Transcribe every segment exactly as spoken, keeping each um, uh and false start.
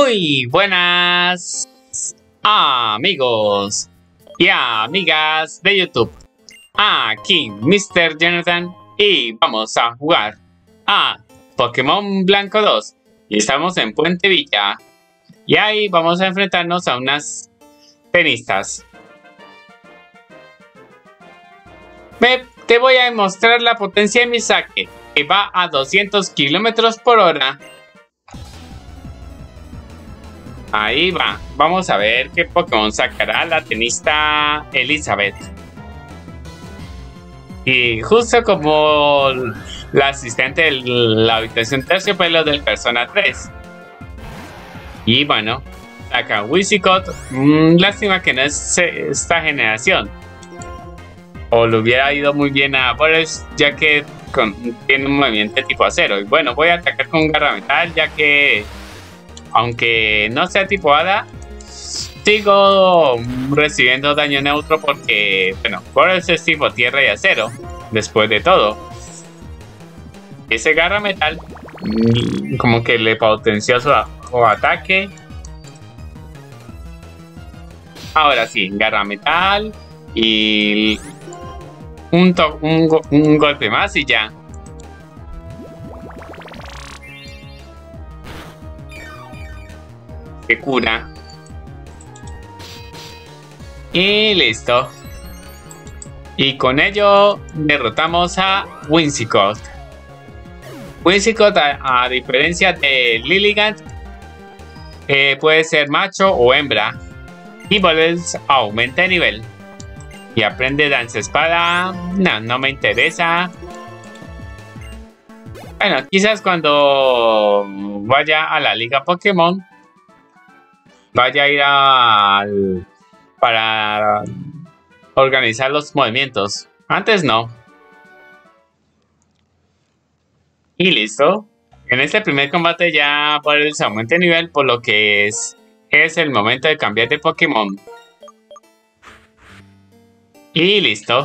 Muy buenas amigos y amigas de YouTube. Aquí mister Jonathan y vamos a jugar a Pokémon Blanco dos. Y estamos en Puente Villa. Y ahí vamos a enfrentarnos a unas tenistas. Ve, te voy a mostrar la potencia de mi saque, que va a doscientos kilómetros por hora. Ahí va. Vamos a ver qué Pokémon sacará la tenista Elizabeth. Y justo como la asistente de la habitación terciopelo del Persona tres. Y bueno, saca Whimsicott. Mmm, lástima que no es esta generación. O le hubiera ido muy bien a Boris, ya que con, tiene un movimiento tipo acero. Y bueno, voy a atacar con Garra Metal, ya que aunque no sea tipo hada, sigo recibiendo daño neutro porque, bueno, Boris es tipo tierra y acero, después de todo. Ese Garra Metal como que le potenció su, su ataque. Ahora sí, Garra Metal y un, to un, go un golpe más y ya. Se cura. Y listo. Y con ello derrotamos a Whimsicott. Whimsicott, a, a diferencia de Lilligant, eh, puede ser macho o hembra. Y Boles aumenta de nivel. Y aprende danza espada. No, no me interesa. Bueno, quizás cuando vaya a la liga Pokémon vaya a ir al para organizar los movimientos. Antes no. Y listo. En este primer combate ya por el aumento de nivel, por lo que es, es el momento de cambiar de Pokémon. Y listo.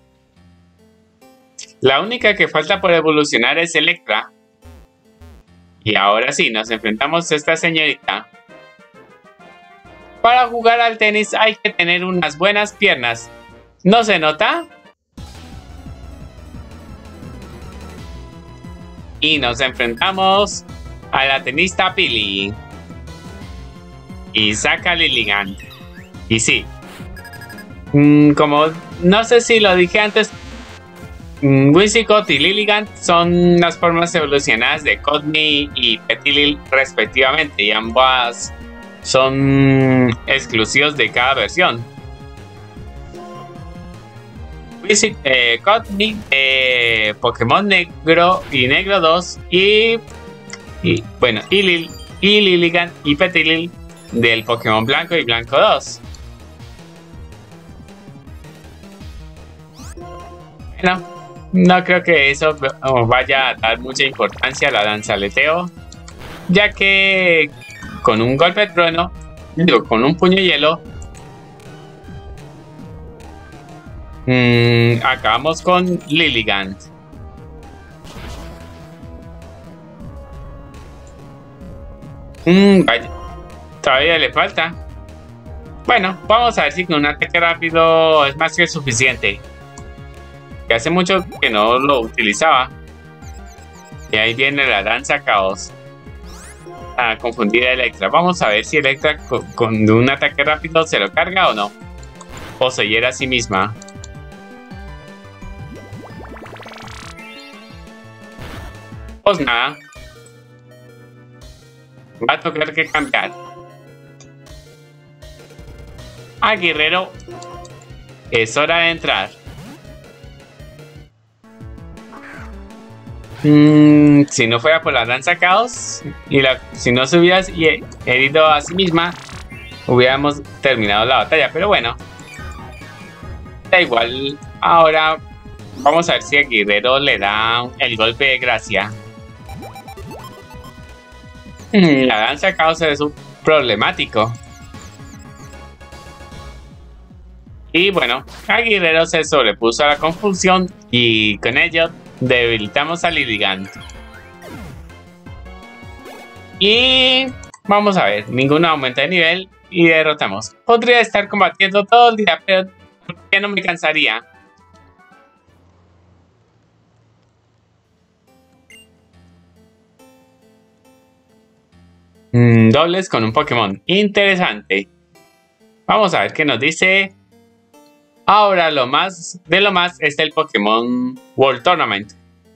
La única que falta por evolucionar es Electra. Y ahora sí, nos enfrentamos a esta señorita. Para jugar al tenis hay que tener unas buenas piernas. ¿No se nota? Y nos enfrentamos a la tenista Pili. Y saca Lilligant. Y sí. Mmm, como no sé si lo dije antes, mmm, Whimsicott y Lilligant son las formas evolucionadas de Codney y Petilil respectivamente. Y ambas son exclusivos de cada versión. Eh, Codney, eh, Pokémon Negro y Negro dos y, y bueno, y, Lil, y Lilligant y Petilil del Pokémon Blanco y Blanco dos. Bueno, no creo que eso vaya a dar mucha importancia a la danza aleteo, ya que con un golpe de trueno, digo, con un puño de hielo, mmm, acabamos con Lilligant. Mmm, vaya, todavía le falta. Bueno, vamos a ver si con un ataque rápido es más que suficiente. Que hace mucho que no lo utilizaba. Y ahí viene la danza caos. A confundir a Electra. Vamos a ver si Electra con, con un ataque rápido se lo carga o no. O se hiera a sí misma. Pues nada. Va a tocar que cambiar. Ah, guerrero. Es hora de entrar. Mm, si no fuera por la danza caos y la, si no se hubiera herido a sí misma, hubiéramos terminado la batalla. Pero bueno, da igual. Ahora vamos a ver si el guerrero le da el golpe de gracia. Mm, la danza caos es un problemático. Y bueno, el guerrero se sobrepuso a la confusión y con ello debilitamos a Lilligant. Y Vamos a ver, ningún aumento de nivel y derrotamos. Podría estar combatiendo todo el día, pero ¿por qué no me cansaría? Mm, dobles con un Pokémon. Interesante. Vamos a ver qué nos dice. Ahora lo más de lo más es el Pokémon World Tournament.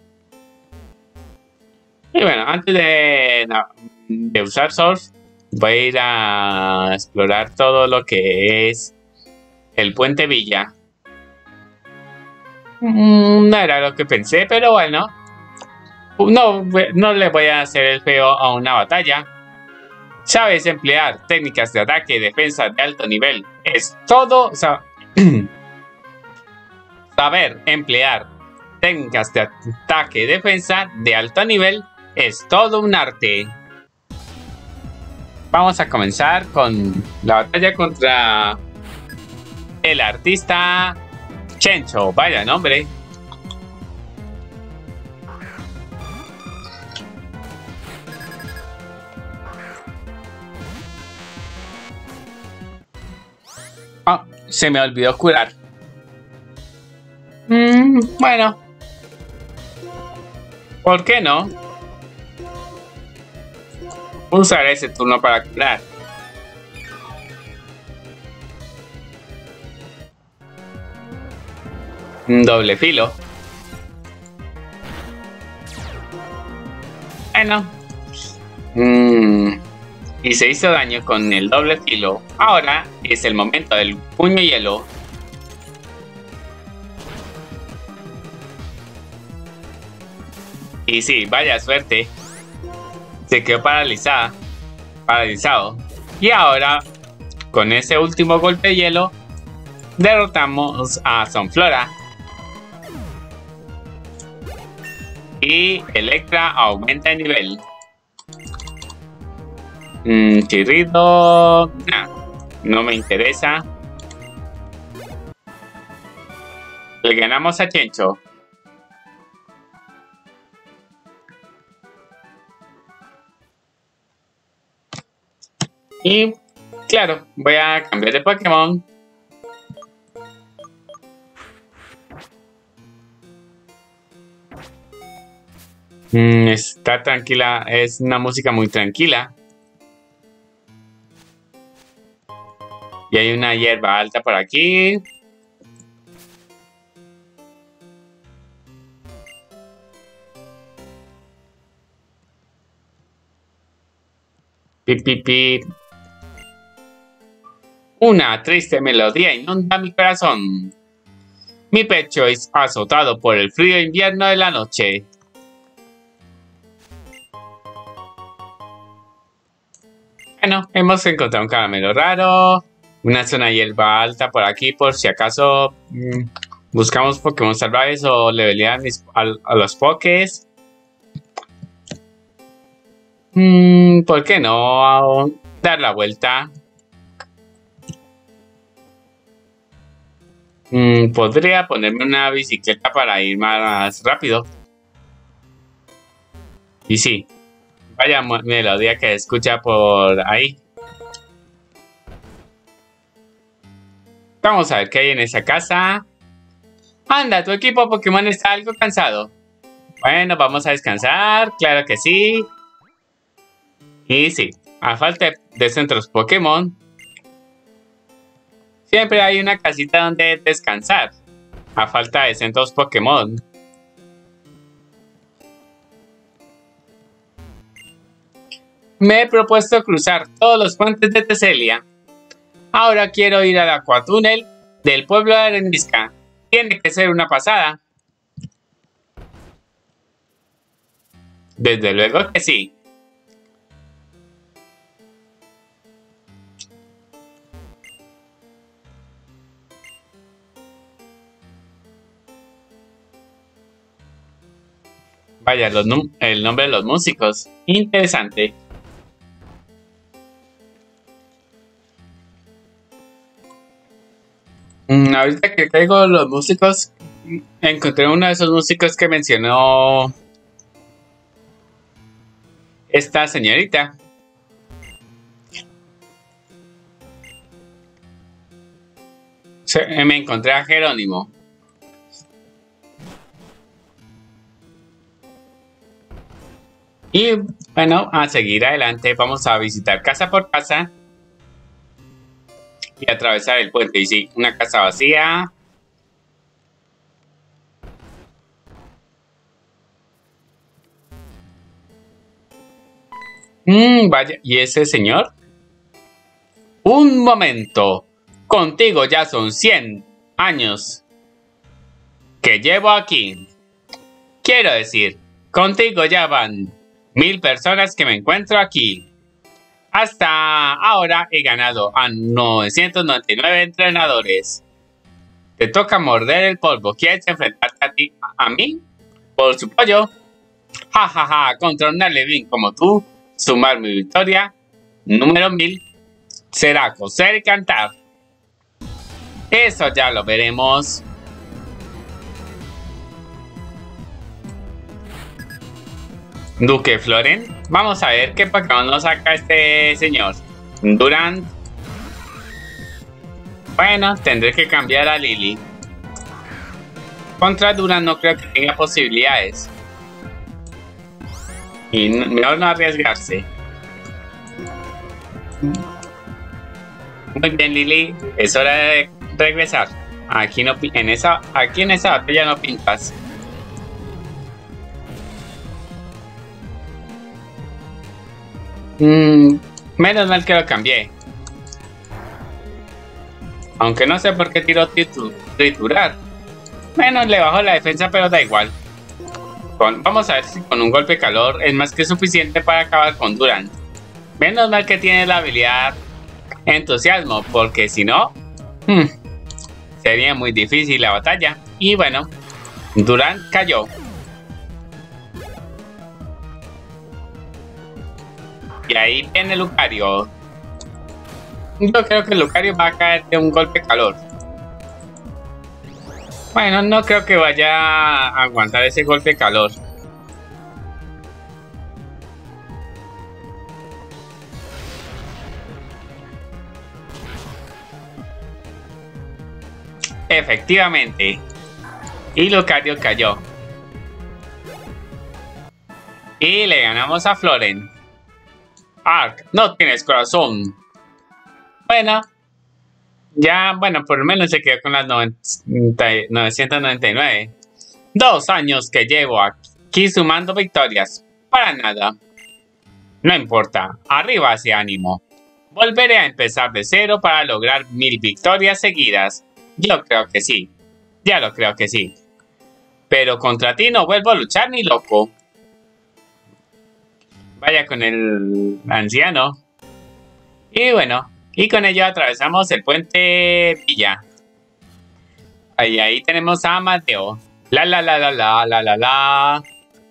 Y bueno, antes de, no, de usar Surf, voy a ir a explorar todo lo que es el Puente Villa. Mm, no era lo que pensé, pero bueno. No, no le voy a hacer el feo a una batalla. Sabes emplear técnicas de ataque y defensa de alto nivel. Es todo. O sea, saber emplear técnicas de ataque y defensa de alto nivel es todo un arte. Vamos a comenzar con la batalla contra el artista Chencho. Vaya nombre. Oh, se me olvidó curar. Mm, bueno. ¿Por qué no? Usaré ese turno para curar. Un doble filo. Bueno. Mm, y se hizo daño con el doble filo. Ahora es el momento del puño hielo. Y sí, vaya suerte. Se quedó paralizada. Paralizado. Y ahora, con ese último golpe de hielo, derrotamos a Sunflora. Y Electra aumenta de nivel. Mm, chirrido. Nah, no me interesa. Le ganamos a Chencho. Y claro, voy a cambiar de Pokémon. Mm, está tranquila, es una música muy tranquila. Y hay una hierba alta por aquí. Pip, pip, pip. Una triste melodía inunda mi corazón. Mi pecho es azotado por el frío invierno de la noche. Bueno, hemos encontrado un caramelo raro. Una zona de hierba alta por aquí por si acaso mmm, buscamos Pokémon salvajes o levelear a, a los Pokés. Mm, ¿por qué no dar la vuelta? Mm, podría ponerme una bicicleta para ir más rápido. Y sí, vaya melodía que escucha por ahí. Vamos a ver qué hay en esa casa. Anda, tu equipo Pokémon está algo cansado. Bueno, vamos a descansar, claro que sí. Y sí, a falta de centros Pokémon, siempre hay una casita donde descansar. A falta de centros Pokémon. Me he propuesto cruzar todos los puentes de Teselia. Ahora quiero ir al Aquatúnel del pueblo de Arenisca. Tiene que ser una pasada. Desde luego que sí. Vaya, los el nombre de los músicos. Interesante. Mm, ahorita que caigo los músicos, encontré uno de esos músicos que mencionó esta señorita. Se- me encontré a Jerónimo. Y bueno, a seguir adelante, vamos a visitar casa por casa y atravesar el puente. Y sí, una casa vacía. Mm, vaya, ¿y ese señor? Un momento. Contigo ya son cien años que llevo aquí. Quiero decir, contigo ya van mil personas que me encuentro aquí. Hasta ahora he ganado a novecientos noventa y nueve entrenadores. Te toca morder el polvo. ¿Quieres enfrentarte a ti, a, a mí? Por su pollo. Ja, ja, ja. Contra un Alevin como tú, sumar mi victoria. Número mil. Será coser y cantar. Eso ya lo veremos. Duque Floren. Vamos a ver qué Pokémon nos saca este señor. Durant. Bueno, tendré que cambiar a Lily. Contra Durant no creo que tenga posibilidades. Y no, mejor no arriesgarse. Muy bien, Lily. Es hora de regresar. Aquí no en esa, aquí en esa batalla no pintas. Mm, menos mal que lo cambié. Aunque no sé por qué tiró triturar. Menos le bajó la defensa, pero da igual. Con, vamos a ver si con un golpe de calor es más que suficiente para acabar con Durant. Menos mal que tiene la habilidad entusiasmo, porque si no, hmm, sería muy difícil la batalla. Y bueno, Durant cayó. Y ahí viene Lucario. Yo creo que Lucario va a caer de un golpe de calor. Bueno, no creo que vaya a aguantar ese golpe de calor. Efectivamente. Y Lucario cayó. Y le ganamos a Floren. Ark, no tienes corazón. Bueno. Ya, bueno, por lo menos se quedó con las novecientos noventa y nueve. Dos años que llevo aquí sumando victorias. Para nada. No importa. Arriba ese ánimo. Volveré a empezar de cero para lograr mil victorias seguidas. Yo creo que sí. Ya lo creo que sí. Pero contra ti no vuelvo a luchar ni loco. Vaya con el anciano. Y bueno, y con ello atravesamos el puente Villa. Ahí, ahí tenemos a Mateo. La la la la la la la la.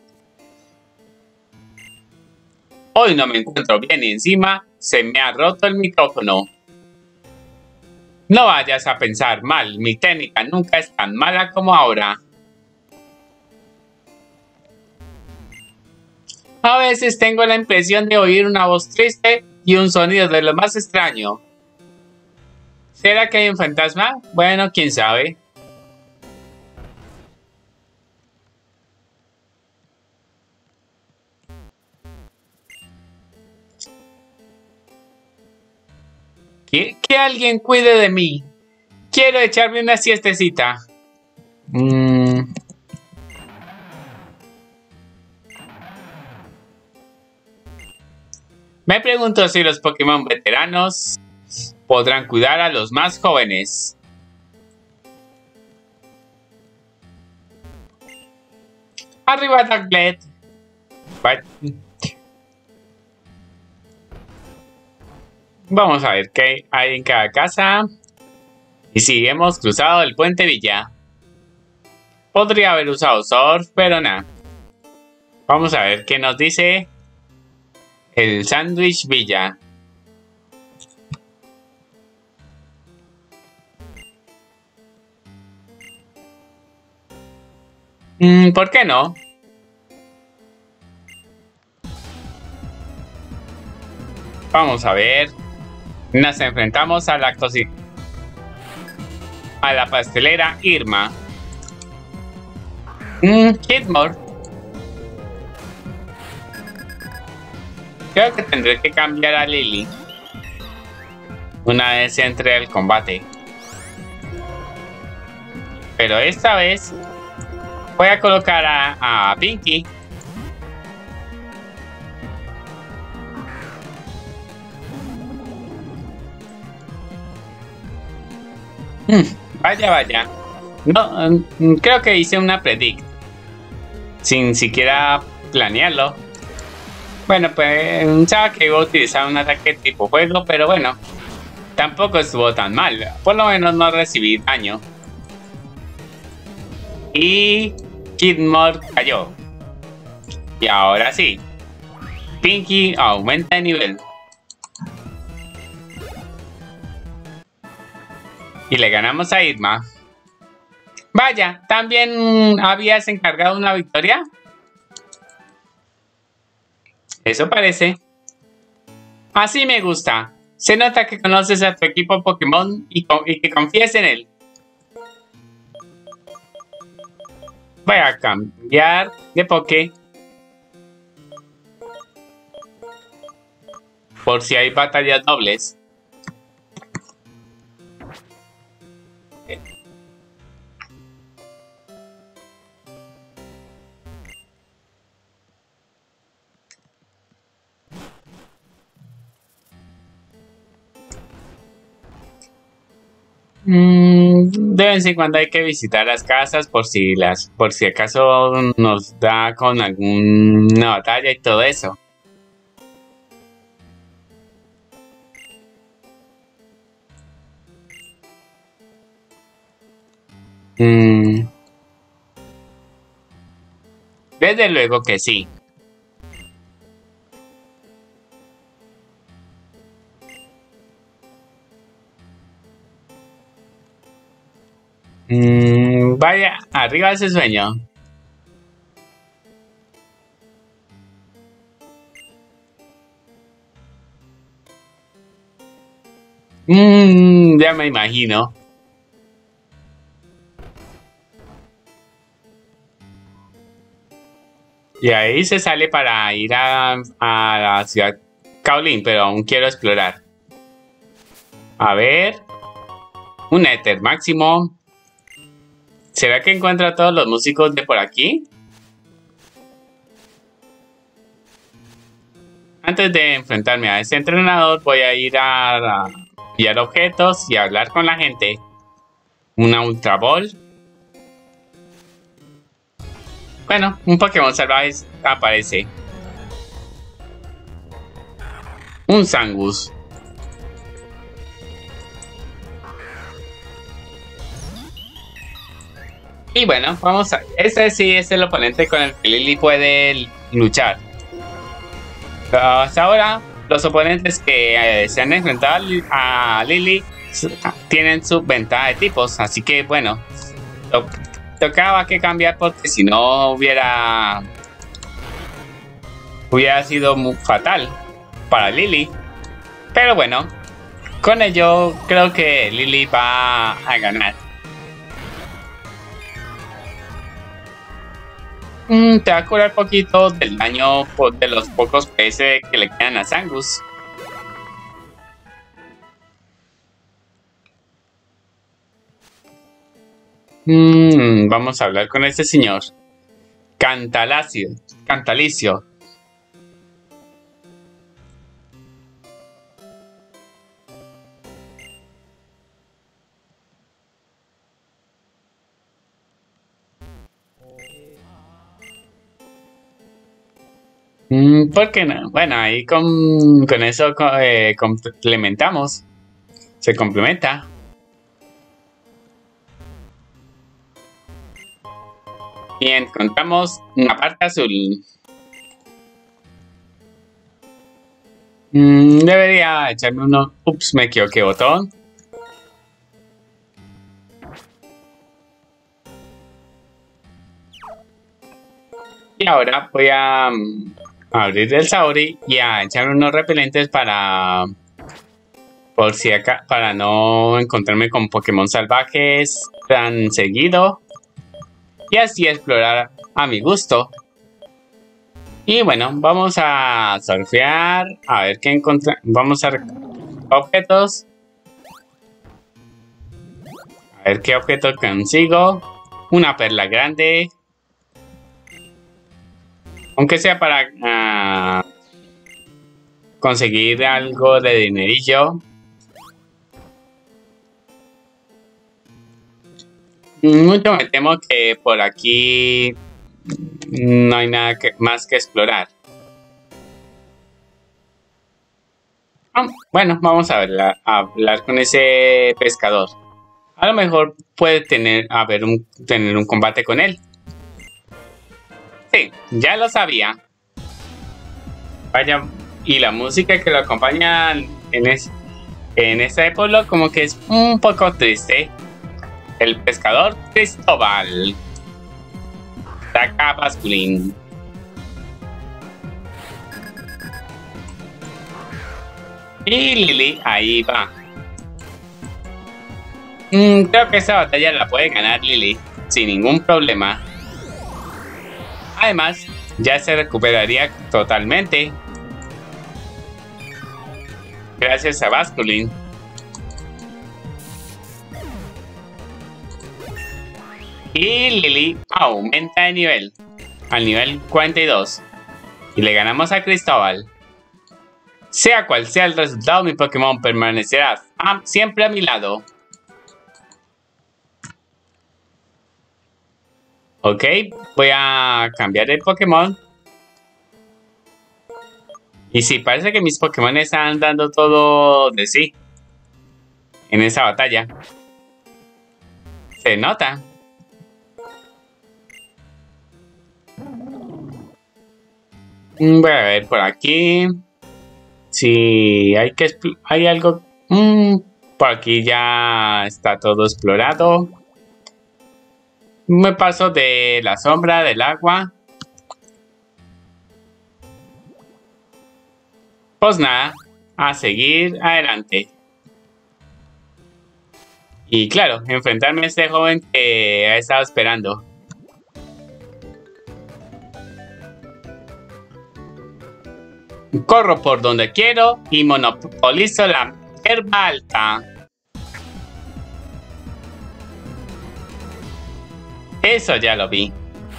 Hoy no me encuentro bien y encima se me ha roto el micrófono. No vayas a pensar mal, mi técnica nunca es tan mala como ahora. A veces tengo la impresión de oír una voz triste y un sonido de lo más extraño. ¿Será que hay un fantasma? Bueno, quién sabe. Que, que alguien cuide de mí. Quiero echarme una siestecita. Mm. Me pregunto si los Pokémon veteranos podrán cuidar a los más jóvenes. Arriba, Darkblade. Vamos a ver qué hay en cada casa. Y sí, hemos cruzado el puente Villa. Podría haber usado Surf, pero nada. Vamos a ver qué nos dice el Sándwich Villa. Mm, ¿por qué no? Vamos a ver. Nos enfrentamos a la cocina. a la pastelera Irma. Mm, Hitmore. Creo que tendré que cambiar a Lily una vez entre el combate. Pero esta vez voy a colocar a, a Pinky. Mm, vaya, vaya. No, mm, creo que hice una predict sin siquiera planearlo. Bueno, pues pensaba que iba a utilizar un ataque tipo fuego, pero bueno, tampoco estuvo tan mal. Por lo menos no recibí daño. Y Hitmore cayó. Y ahora sí, Pinky aumenta de nivel. Y le ganamos a Irma. Vaya, ¿también habías encargado una victoria? Eso parece. Así me gusta. Se nota que conoces a tu equipo Pokémon y, y que confías en él. Voy a cambiar de Poké. Por si hay batallas dobles. Mm, de vez en cuando hay que visitar las casas por si las, por si acaso nos da con alguna batalla y todo eso. Mm, desde luego que sí. Mm, vaya, arriba ese sueño. Mm, ya me imagino. Y ahí se sale para ir a, a la ciudad Caolín, pero aún quiero explorar. A ver. Un éter máximo. ¿Será que encuentro a todos los músicos de por aquí? Antes de enfrentarme a ese entrenador, voy a ir a, a enviar objetos y hablar con la gente. Una Ultra Ball. Bueno, un Pokémon salvaje aparece. Un Zangoose. Y bueno, vamos a... Ese sí es el oponente con el que Lily puede luchar. Hasta ahora, los oponentes que eh, se han enfrentado a Lily tienen su ventaja de tipos. Así que bueno, to tocaba que cambiar porque si no hubiera... Hubiera sido muy fatal para Lily. Pero bueno, con ello creo que Lily va a ganar. Mm, te va a curar poquito del daño de los pocos P S que le quedan a Zangoose. Mm, vamos a hablar con este señor. Cantalacio. Cantalicio. Mm, ¿por qué no? Bueno, ahí con, con eso eh, complementamos. Se complementa. Y encontramos una parte azul. Mm, debería echarme uno. Ups, me equivoqué botón. Y ahora voy a um, abrir el Sauri y a echar unos repelentes para Por si acá, para no encontrarme con Pokémon salvajes tan seguido. Y así explorar a mi gusto. Y bueno, vamos a surfear. A ver qué encontramos. Vamos a objetos. A ver qué objeto consigo. Una perla grande. Aunque sea para uh, conseguir algo de dinerillo. Mucho me temo que por aquí no hay nada que, más que explorar. Oh, bueno, vamos a, verla, a hablar con ese pescador. A lo mejor puede tener, a ver, un, tener un combate con él. Sí, ya lo sabía. Vaya, y la música que lo acompaña en, es, en este pueblo como que es un poco triste. El pescador Cristóbal. Saca Basculín. Y Lily ahí va. Mm, creo que esa batalla la puede ganar Lily sin ningún problema. Además, ya se recuperaría totalmente. Gracias a Basculín. Y Lily aumenta de nivel al nivel cuarenta y dos. Y le ganamos a Cristóbal. Sea cual sea el resultado, mi Pokémon permanecerá siempre a mi lado. Ok, voy a cambiar el Pokémon. Y sí, parece que mis Pokémon están dando todo de sí en esa batalla. Se nota. Voy a ver por aquí. Si hay que hay algo. Mm, por aquí ya está todo explorado. Me paso de la sombra del agua. Pues nada, a seguir adelante. Y claro, enfrentarme a este joven que ha estado esperando. Corro por donde quiero y monopolizo la hierba alta. Eso ya lo vi.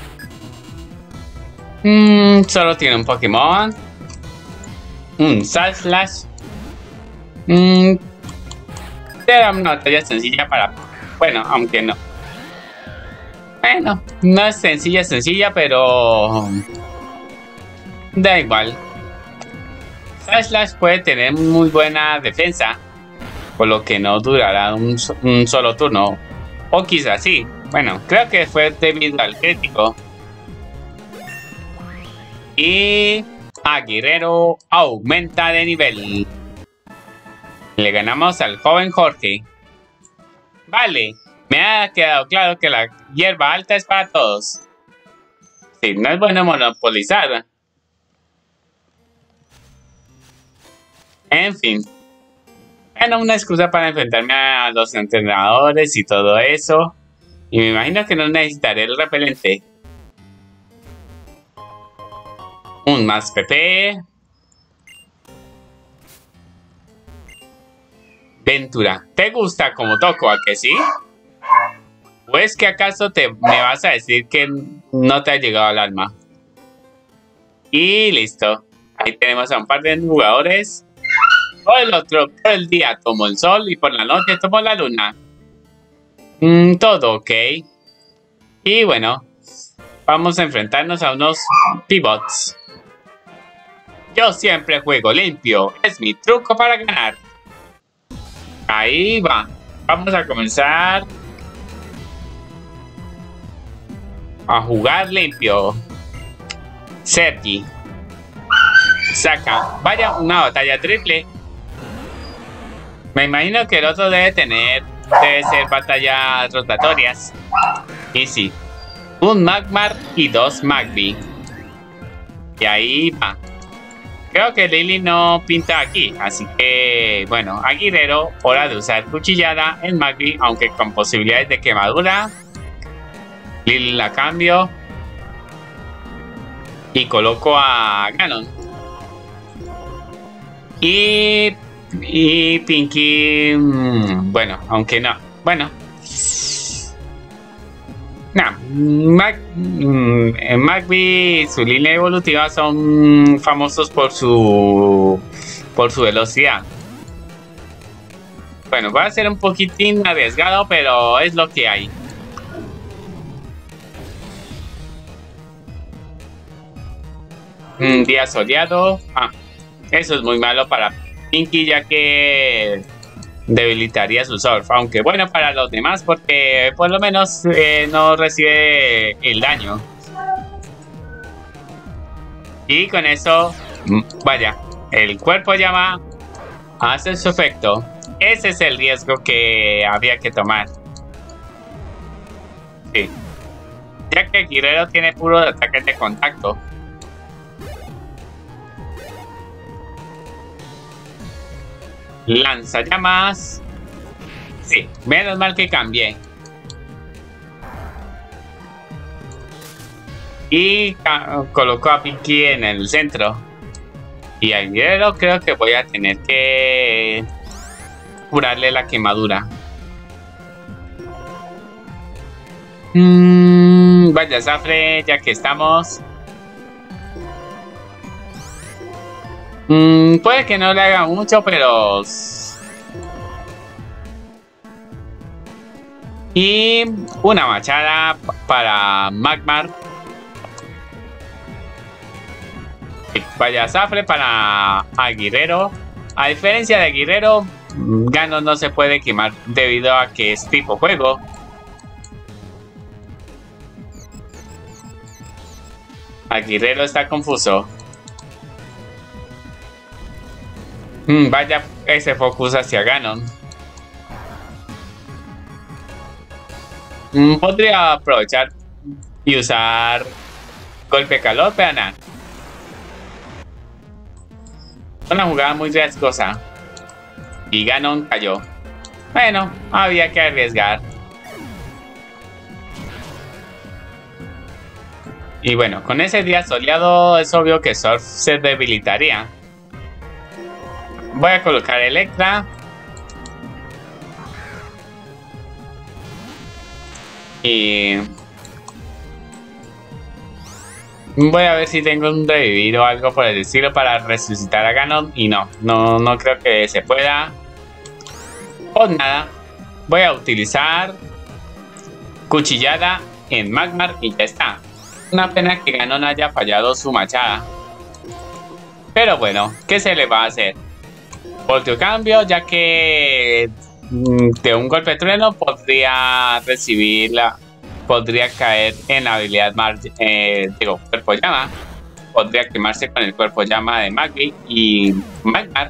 Mm, solo tiene un Pokémon. Un Salslash. Mm, era una batalla sencilla para... Bueno, aunque no. Bueno, no es sencilla, sencilla, pero... Da igual. Salslash puede tener muy buena defensa, por lo que no durará un, un solo turno. O quizás sí. Bueno, creo que fue debido al crítico. Y a Guerrero aumenta de nivel. Le ganamos al joven Jorge. Vale, me ha quedado claro que la hierba alta es para todos. Sí, no es bueno monopolizar. En fin. Bueno, una excusa para enfrentarme a los entrenadores y todo eso. Y me imagino que no necesitaré el repelente. Un más P P. Ventura, ¿te gusta como toco, a que sí? ¿O es que acaso te, me vas a decir que no te ha llegado al alma? Y listo. Ahí tenemos a un par de jugadores. Por el otro, por el día tomo el sol y por la noche tomo la luna. Mm, todo ok. Y bueno, vamos a enfrentarnos a unos pivots. Yo siempre juego limpio. Es mi truco para ganar. Ahí va. Vamos a comenzar a jugar limpio. Sergi. Saca. Vaya, una batalla triple. Me imagino que el otro debe tener, debe ser batallas rotatorias. Y sí, un Magmar y dos Magby. Y ahí va. Creo que Lily no pinta aquí, así que, bueno, a Guerrero, hora de usar cuchillada en Magby, aunque con posibilidades de quemadura. Lily la cambio. Y coloco a Ganon. Y... Y Pinky... Mmm, bueno, aunque no. Bueno. No, Mag, en Magby, su línea evolutiva son famosos por su por su velocidad. Bueno, va a ser un poquitín arriesgado, pero es lo que hay. Un día soleado. Ah, eso es muy malo para Pinky, ya que debilitaría su surf, aunque bueno para los demás porque por lo menos eh, no recibe el daño. Y con eso, vaya, el cuerpo llama hace su efecto. Ese es el riesgo que había que tomar. Sí. Ya que el guerrero tiene puro ataques de contacto. Lanzallamas. Sí, menos mal que cambié. Y colocó a Pinky en el centro. Y al guerrero creo que voy a tener que curarle la quemadura. Mm, vaya, Zafre, ya que estamos. Mm, puede que no le haga mucho, pero... Y una machada para Magmar. Vaya, Zafre para Aguirrero. A diferencia de Aguirrero, Ganon no se puede quemar debido a que es tipo fuego. Aguirrero está confuso. Mm, vaya ese focus hacia Ganon. Mm, podría aprovechar y usar golpe calor, pero nada. Una jugada muy riesgosa. Y Ganon cayó. Bueno, había que arriesgar. Y bueno, con ese día soleado es obvio que Surf se debilitaría. Voy a colocar Electra. Y... voy a ver si tengo un revivir o algo por el estilo para resucitar a Ganon. Y no, no, no creo que se pueda. Pues nada, voy a utilizar cuchillada en Magmar y ya está. Una pena que Ganon haya fallado su machada. Pero bueno, ¿qué se le va a hacer? Volteo cambio, ya que de un golpe de trueno podría recibirla. Podría caer en la habilidad Mar eh, digo, cuerpo llama. Podría quemarse con el cuerpo llama de Magby y Magmar.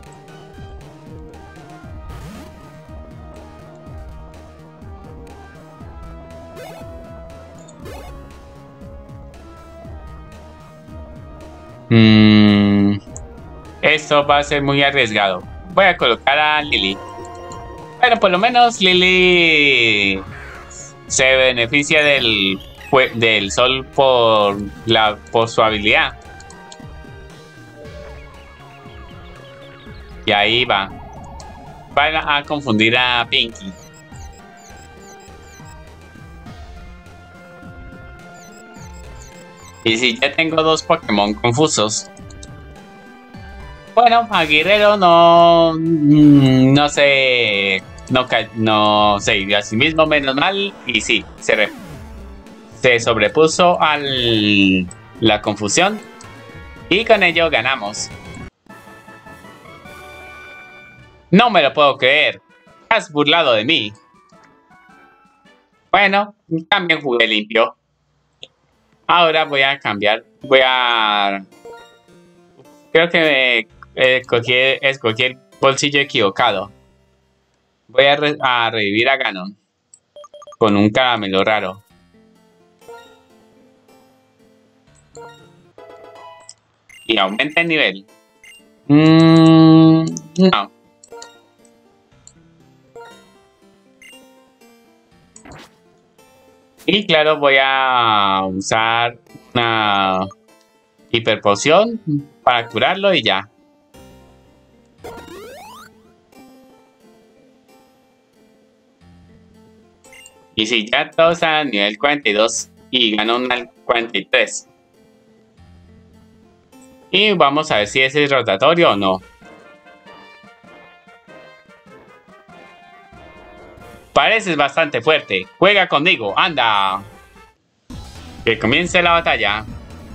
Mm, esto va a ser muy arriesgado. Voy a colocar a Lily. Bueno, por lo menos Lily se beneficia del, del sol por, la, por su habilidad. Y ahí va. Va a confundir a Pinky. Y si ya tengo dos Pokémon confusos. Bueno, a Guerrero no... No sé... No, no se hirió a sí mismo, menos mal. Y sí, se, re, se sobrepuso a la confusión. Y con ello ganamos. No me lo puedo creer. Has burlado de mí. Bueno, también jugué limpio. Ahora voy a cambiar. Voy a... Creo que me escogí, escogí el bolsillo equivocado. Voy a, re a revivir a Ganon con un caramelo raro. Y aumenta el nivel. Mm, no. Y claro, voy a usar una hiperpoción para curarlo y ya. Y si ya todos a nivel cuarenta y dos y ganó un cuarenta y tres. Y vamos a ver si ese es rotatorio o no. Pareces bastante fuerte. Juega conmigo, anda. Que comience la batalla.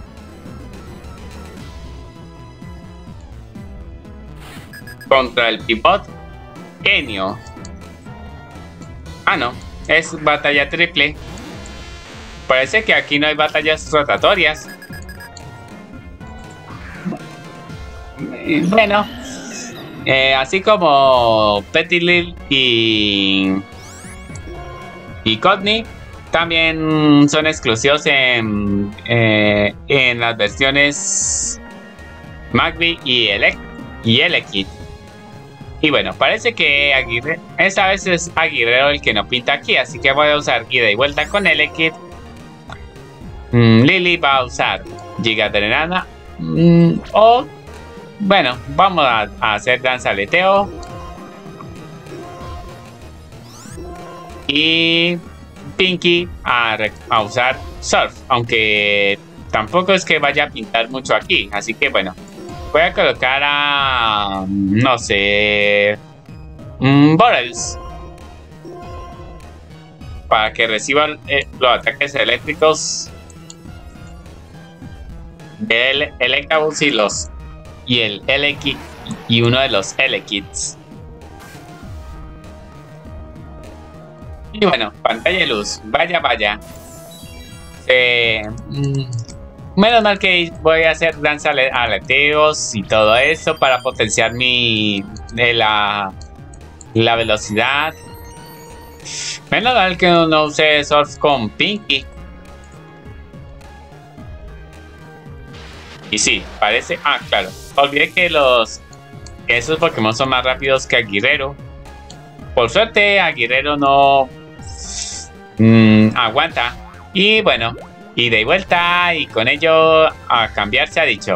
Contra el pivot Genio. Ah, no. Es batalla triple. Parece que aquí no hay batallas rotatorias. Bueno. Eh, así como Petilil y... y Courtney también son exclusivos en, eh, en las versiones Magby y Elec y Elekid. Y bueno, parece que Aguirre, esta vez es Aguirrero el que no pinta aquí, así que voy a usar ida y vuelta con Elekid. Mm, Lily va a usar Giga Drenada. Mm, o, bueno, vamos a, a hacer danza aleteo. Y Pinky a, a usar Surf, aunque tampoco es que vaya a pintar mucho aquí, así que bueno. Voy a colocar a... no sé... Um, Borels. Para que reciban eh, los ataques eléctricos del Electabuzz y los... y el Elekid y uno de los Elekids. Y bueno, pantalla de luz. Vaya, vaya. Eh... Mm, Menos mal que voy a hacer danza aleteos y todo eso para potenciar mi de la, la velocidad. Menos mal que no use Surf con Pinky. Y sí, parece... Ah, claro. Olvidé que los... esos Pokémon son más rápidos que Aguirrero. Por suerte, Aguirrero no... Mmm, aguanta. Y bueno... ida y vuelta, y con ello a cambiar se ha dicho.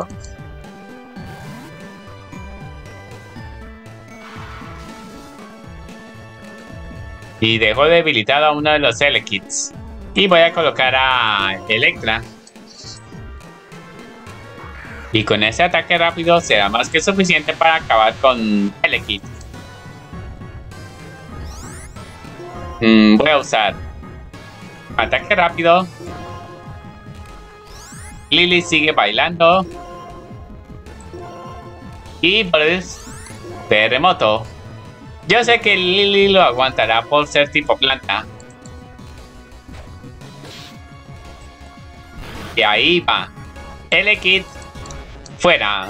Y dejó debilitado a uno de los Elekids. Y voy a colocar a Electra. Y con ese ataque rápido será más que suficiente para acabar con Elekid. Mm, voy a usar ataque rápido. Lily sigue bailando. Y pues terremoto. Yo sé que Lily lo aguantará por ser tipo planta. Y ahí va. Elekid fuera.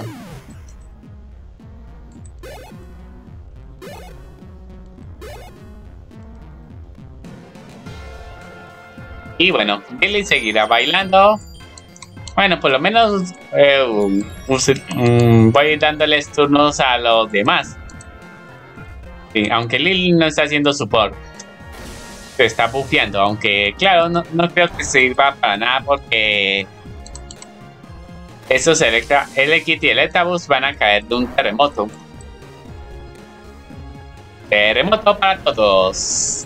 Y bueno, Lily seguirá bailando. Bueno, por lo menos eh, um, um, voy dándoles turnos a los demás. Sí, aunque Lily no está haciendo support. Se está bufeando, aunque claro, no, no creo que sirva para nada porque esos Electra, Elekid y Electabuzz van a caer de un terremoto. Terremoto para todos.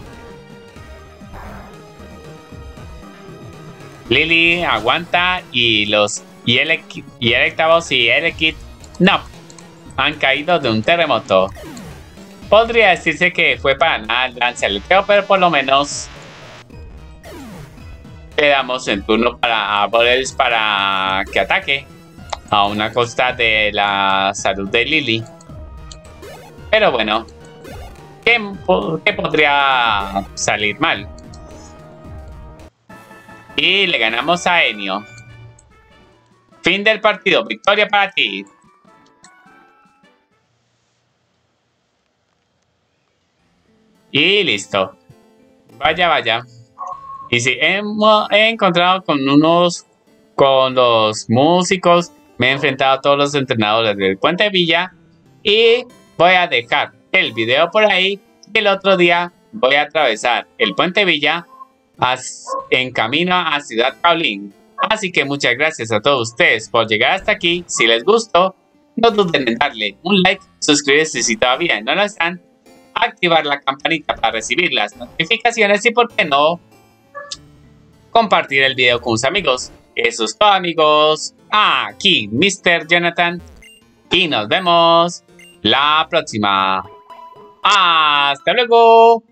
Lily aguanta y los y, Elekid, y Electabuzz y Elekid no han caído de un terremoto. Podría decirse que fue para nada el lanzaleteo, pero por lo menos le damos el turno para a Borels para que ataque a una costa de la salud de Lily. Pero bueno, ¿qué, qué podría salir mal? Y le ganamos a Enio. Fin del partido. Victoria para ti. Y listo. Vaya, vaya. Y sí, hemos, he encontrado con unos... con los músicos. Me he enfrentado a todos los entrenadores del Puente Villa. Y voy a dejar el video por ahí. Y el otro día voy a atravesar el Puente Villa en camino a Ciudad Paulín. Así que muchas gracias a todos ustedes por llegar hasta aquí. Si les gustó, no duden en darle un like, suscribirse si todavía no lo están, activar la campanita para recibir las notificaciones y, por qué no, compartir el video con sus amigos. Eso es todo, amigos. Aquí mister Jonathan y nos vemos la próxima. ¡Hasta luego!